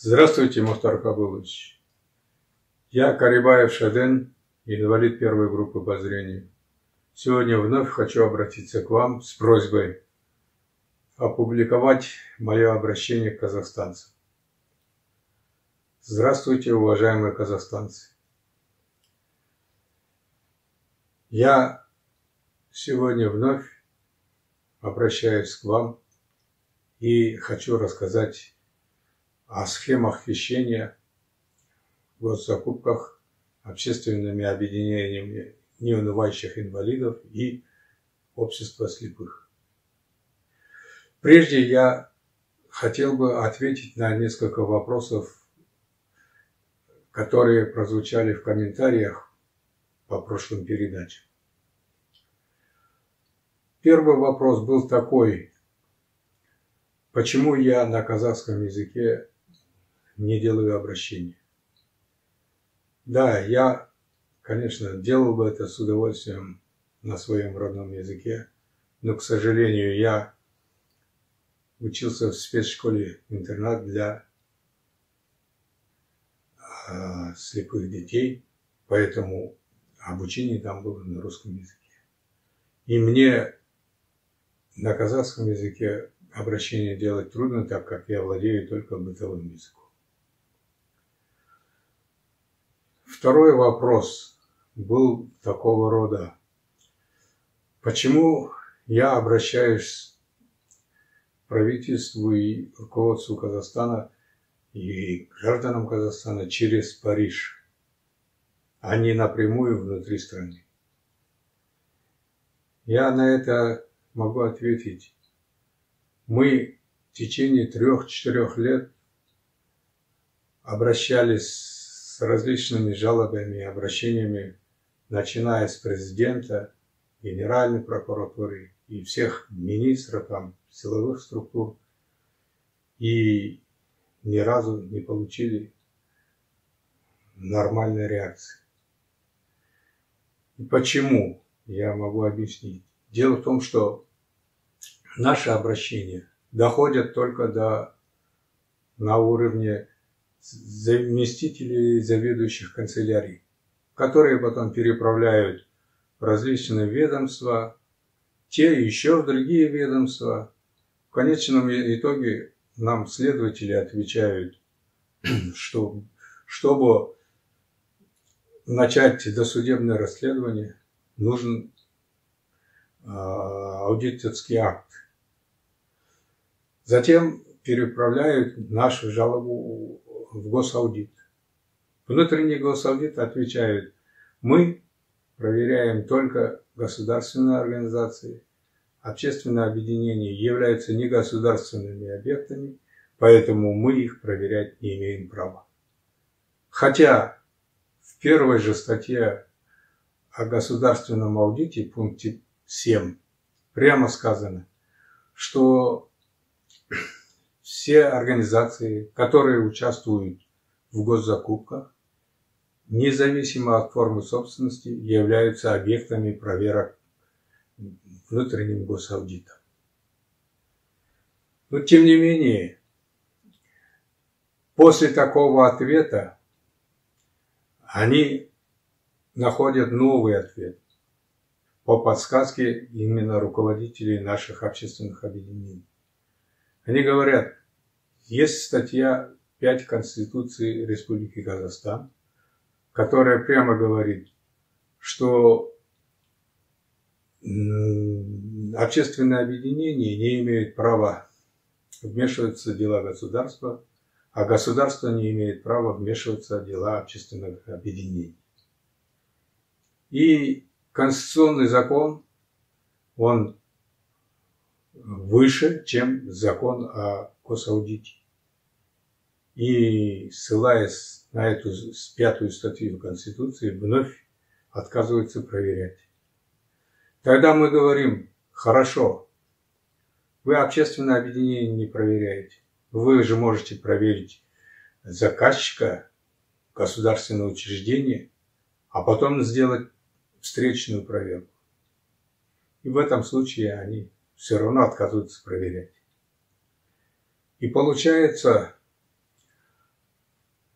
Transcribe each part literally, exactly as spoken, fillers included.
Здравствуйте, Мухтар Кабулович. Я Карибаев Шаден, инвалид первой группы по зрению. Сегодня вновь хочу обратиться к вам с просьбой опубликовать мое обращение к казахстанцам. Здравствуйте, уважаемые казахстанцы. Я сегодня вновь обращаюсь к вам и хочу рассказать о схемах хищения в госзакупках общественными объединениями неунывающих инвалидов и общества слепых. Прежде я хотел бы ответить на несколько вопросов, которые прозвучали в комментариях по прошлым передачам. Первый вопрос был такой: почему я на казахском языке не делаю обращения? Да, я, конечно, делал бы это с удовольствием на своем родном языке, но, к сожалению, я учился в спецшколе-интернат для э, слепых детей, поэтому обучение там было на русском языке. И мне на казахском языке обращение делать трудно, так как я владею только бытовым языком. Второй вопрос был такого рода: почему я обращаюсь к правительству и руководству Казахстана и гражданам Казахстана через Париж, а не напрямую внутри страны? Я на это могу ответить: мы в течение трех-четырех лет обращались с различными жалобами и обращениями, начиная с президента, Генеральной прокуратуры и всех министров там, силовых структур, и ни разу не получили нормальной реакции. И почему? Я могу объяснить. Дело в том, что наши обращения доходят только до, на уровне заместителей заведующих канцелярий, которые потом переправляют в различные ведомства, те еще в другие ведомства. В конечном итоге нам следователи отвечают, что чтобы начать досудебное расследование, нужен э, аудиторский акт. Затем переправляют нашу жалобу в госаудит. Внутренний госаудит отвечает: мы проверяем только государственные организации, общественные объединения являются негосударственными объектами, поэтому мы их проверять не имеем права. Хотя в первой же статье о государственном аудите, пункте семь, прямо сказано, что все организации, которые участвуют в госзакупках, независимо от формы собственности, являются объектами проверок внутренним госаудитом. Но тем не менее, после такого ответа они находят новый ответ по подсказке именно руководителей наших общественных объединений. Они говорят: есть статья пять Конституции Республики Казахстан, которая прямо говорит, что общественные объединения не имеют права вмешиваться в дела государства, а государство не имеет права вмешиваться в дела общественных объединений. И конституционный закон, он выше, чем закон о госаудите. И, ссылаясь на эту пятую статью Конституции, вновь отказываются проверять. Тогда мы говорим: хорошо, вы общественное объединение не проверяете, вы же можете проверить заказчика, государственного учреждения, а потом сделать встречную проверку. И в этом случае они все равно отказываются проверять. И получается,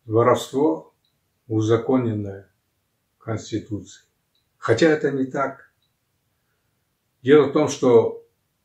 воровство узаконенное Конституцией. Хотя это не так. Дело в том, что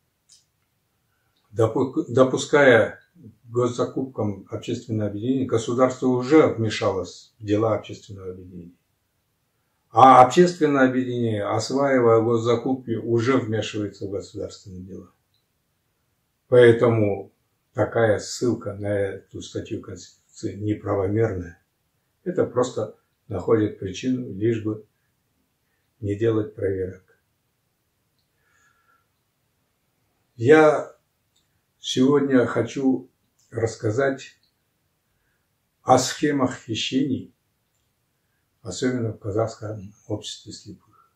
допуская к госзакупкам общественное объединение, государство уже вмешалось в дела общественного объединения. А общественное объединение, осваивая госзакупки, уже вмешивается в государственные дела. Поэтому такая ссылка на эту статью Конституции неправомерная. Это просто находит причину, лишь бы не делать проверок. Я сегодня хочу рассказать о схемах хищений, особенно в казахском обществе слепых.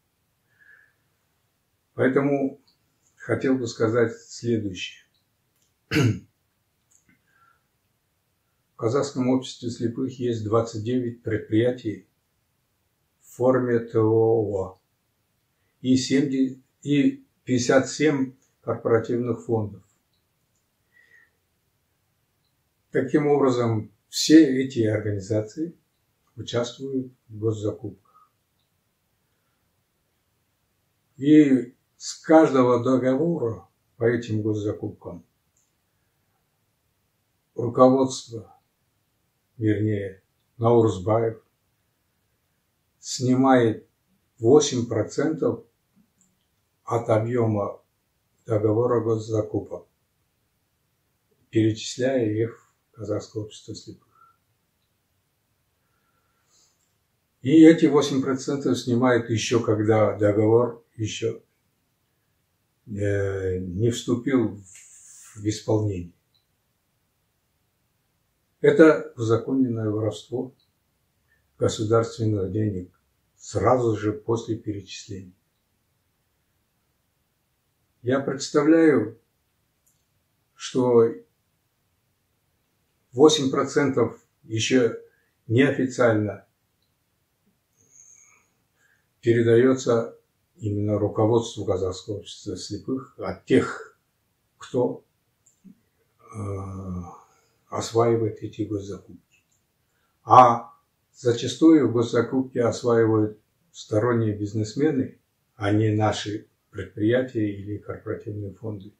Поэтому хотел бы сказать следующее. В казахском обществе слепых есть двадцать девять предприятий в форме ТОО и, семьдесят, и пятьдесят семь корпоративных фондов. Таким образом, все эти организации участвуют в госзакупках. И с каждого договора по этим госзакупкам руководство, вернее, Наурзбаев, снимает восемь процентов от объема договора госзакупок, перечисляя их в казахское общество слепых. И эти восемь процентов снимает еще, когда договор еще не вступил в исполнение. Это узаконенное воровство государственных денег сразу же после перечисления. Я представляю, что восемь процентов еще неофициально передается именно руководству казахского общества слепых от тех, кто э, осваивает эти госзакупки. А зачастую госзакупки осваивают сторонние бизнесмены, а не наши предприятия или корпоративные фонды.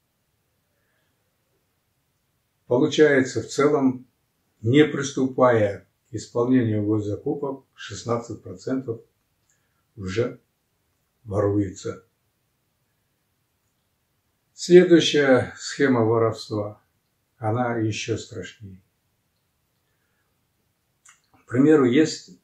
Получается, в целом, не приступая к исполнению госзакупок, шестнадцать процентов уже воруется. Следующая схема воровства, она еще страшнее. К примеру, есть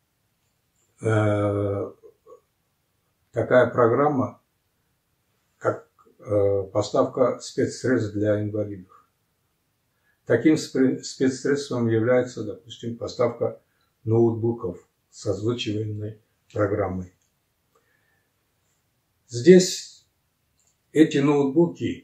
э, такая программа, как э, поставка спецсредств для инвалидов. Таким спецсредством является, допустим, поставка ноутбуков с озвучиваемой программой. Здесь эти ноутбуки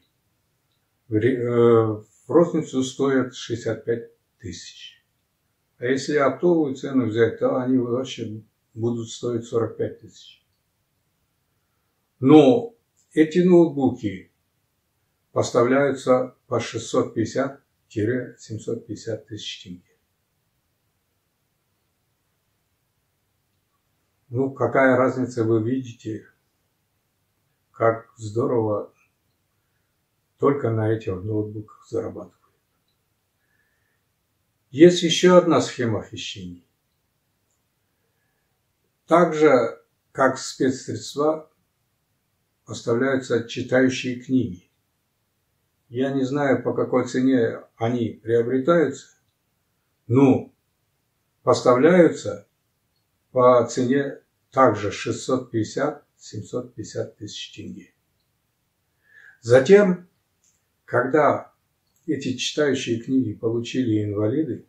в розницу стоят шестьдесят пять тысяч. А если оптовую цену взять, то они вообще будут стоить сорок пять тысяч. Но эти ноутбуки поставляются по шестьсот пятьдесят — семьсот пятьдесят тысяч тенге. Ну, какая разница, вы видите, как здорово только на этих ноутбуках зарабатывают. Есть еще одна схема хищений. Так же, как спецсредства, поставляются читающие книги. Я не знаю, по какой цене они приобретаются, но поставляются по цене также шестьсот пятьдесят — семьсот пятьдесят тысяч тенге. Затем, когда эти читающие книги получили инвалиды,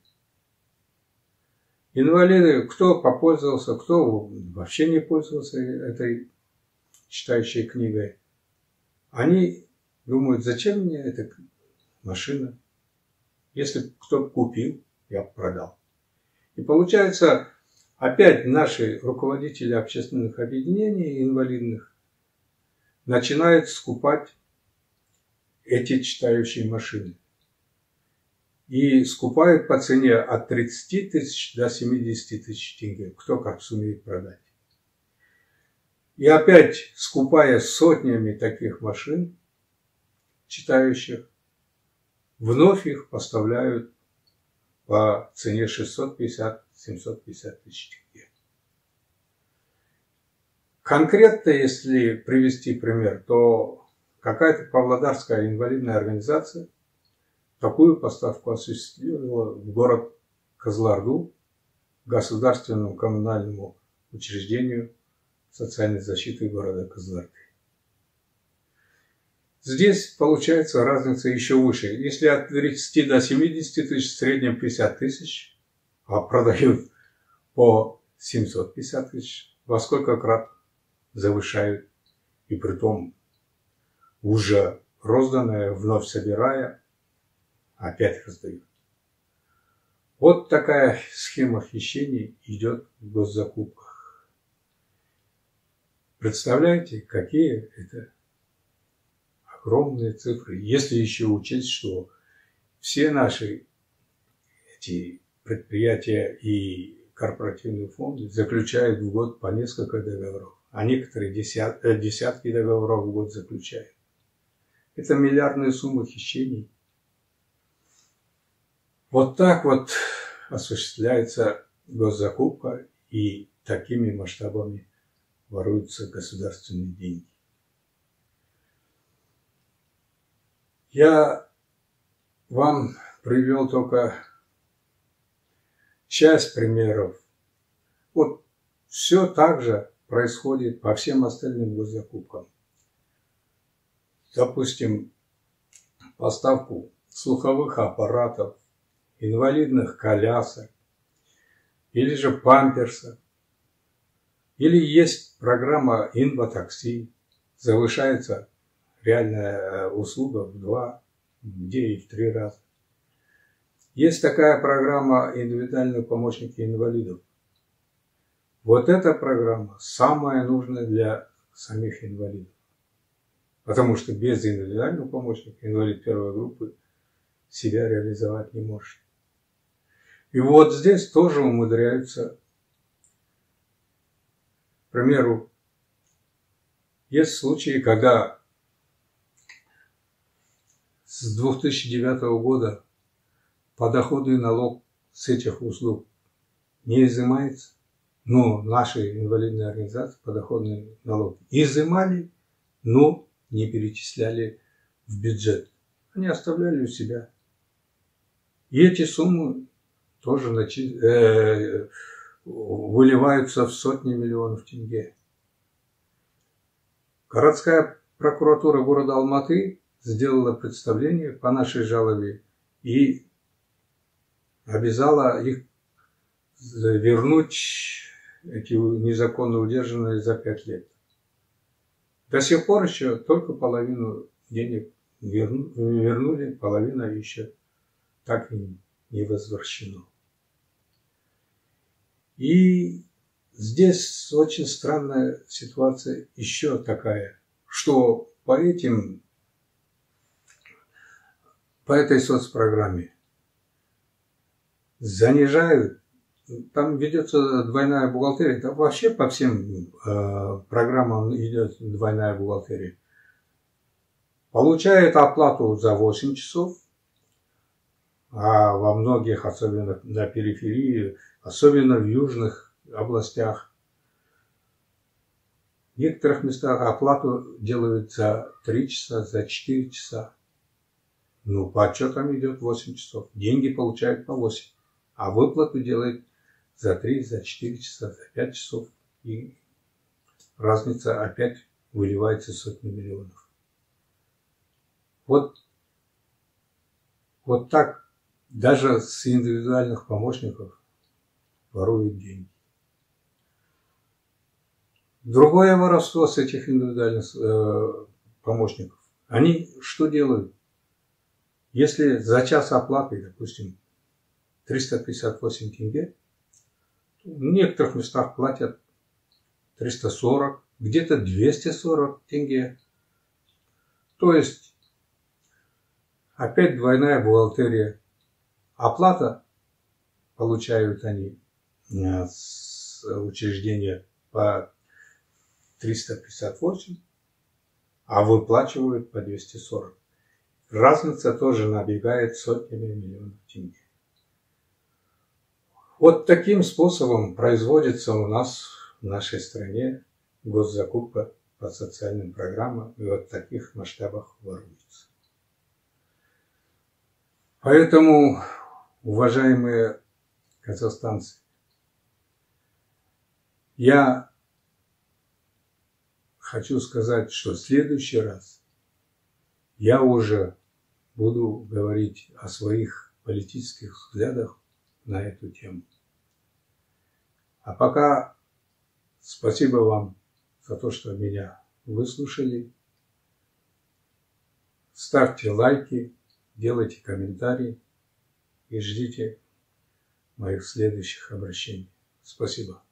инвалиды, кто попользовался, кто вообще не пользовался этой читающей книгой, они думают, зачем мне эта машина? Если кто купил, я продал. И получается, опять наши руководители общественных объединений инвалидных начинают скупать эти читающие машины. и скупают по цене от тридцати тысяч до семидесяти тысяч тенге, кто как сумеет продать. И опять, скупая сотнями таких машин, читающих, вновь их поставляют по цене шестьсот пятьдесят — семьсот пятьдесят тысяч тенге. Конкретно, если привести пример, то какая-то павлодарская инвалидная организация такую поставку осуществила в город Кызылорду, государственному коммунальному учреждению социальной защиты города Кызылорды. Здесь получается разница еще выше. Если от тридцати до семидесяти тысяч, в среднем пятьдесят тысяч, а продают по семьсот пятьдесят тысяч, во сколько крат завышают, и притом уже розданное, вновь собирая, опять раздают. Вот такая схема хищений идет в госзакупках. Представляете, какие это огромные цифры. Если еще учесть, что все наши эти предприятия и корпоративные фонды заключают в год по несколько договоров, а некоторые десят, десятки договоров в год заключают. Это миллиардные суммы хищений. Вот так вот осуществляется госзакупка, и такими масштабами воруются государственные деньги. Я вам привел только часть примеров. Вот все так же происходит по всем остальным госзакупкам. Допустим, поставку слуховых аппаратов, инвалидных колясок, или же памперсов, или есть программа инватакси, завышается реальная услуга в два, где и в три раза. Есть такая программа индивидуальные помощники инвалидов. Вот эта программа самая нужная для самих инвалидов. Потому что без индивидуального помощника инвалид первой группы себя реализовать не может. И вот здесь тоже умудряются. К примеру, есть случаи, когда с две тысячи девятого года подоходный налог с этих услуг не изымается, но наши инвалидные организации подоходный налог изымали, но не перечисляли в бюджет. Они оставляли у себя. И эти суммы тоже начи... э... выливаются в сотни миллионов тенге. Городская прокуратура города Алматы сделала представление по нашей жалобе и обязала их вернуть эти незаконно удержанные за пять лет. До сих пор еще только половину денег вернули, половина еще так и не возвращено. И здесь очень странная ситуация еще такая, что по этим, по этой соцпрограмме занижают, там ведется двойная бухгалтерия, там вообще по всем э, программам идет двойная бухгалтерия. Получает оплату за восемь часов, а во многих, особенно на периферии, особенно в южных областях, в некоторых местах оплату делают за три часа, за четыре часа. Ну, по отчетам идет восемь часов. Деньги получают по восемь. А выплату делают за три, за четыре часа, за пять часов. И разница опять выливается в сотни миллионов. Вот, вот так даже с индивидуальных помощников воруют деньги. Другое воровство с этих индивидуальных э, помощников. Они что делают? Если за час оплаты, допустим, триста пятьдесят восемь тенге, в некоторых местах платят триста сорок, где-то двести сорок тенге. То есть опять двойная бухгалтерия. Оплата получают они с учреждения по триста пятьдесят восемь, а выплачивают по двести сорок. Разница тоже набегает сотнями миллионов тенге. Вот таким способом производится у нас в нашей стране госзакупка по социальным программам, и вот в таких масштабах воруется. Поэтому, уважаемые казахстанцы, я хочу сказать, что в следующий раз я уже буду говорить о своих политических взглядах на эту тему. А пока спасибо вам за то, что меня выслушали. Ставьте лайки, делайте комментарии и ждите моих следующих обращений. Спасибо.